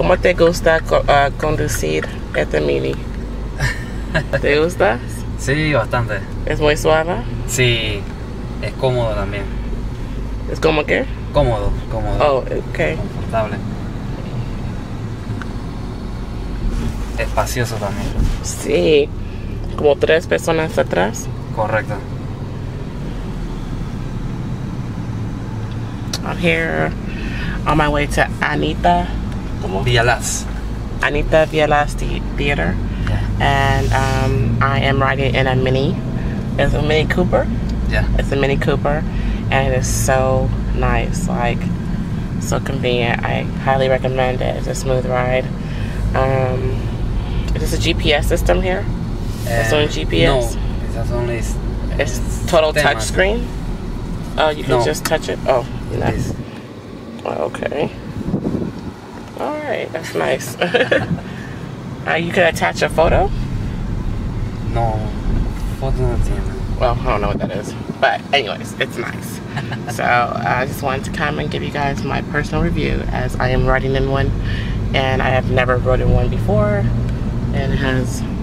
¿Cómo te gusta conducir este Mini? ¿Te gusta? Sí, bastante. ¿Es muy suave? Sí, es cómodo también. ¿Es como qué? Cómodo. Oh, ok. Confortable. Espacioso también. Sí, como 3 personas atrás. Correcto. I'm here on my way to Anita Vialas. Anita Vialas Theater. Yeah. And I am riding in a Mini. It's a Mini Cooper. Yeah. It's a Mini Cooper, and it is so nice, like so convenient. I highly recommend it. It's a smooth ride. Is this a GPS system here? It's on GPS? No, it's only... It's total touch screen? Oh, you can just touch it? Oh, nice. Okay. Alright, that's nice. You can attach a photo? No, foto no tiene. Well, I don't know what that is. But anyways, it's nice. So I just wanted to come and give you guys my personal review, as I am riding in one, and I have never ridden one before, and it has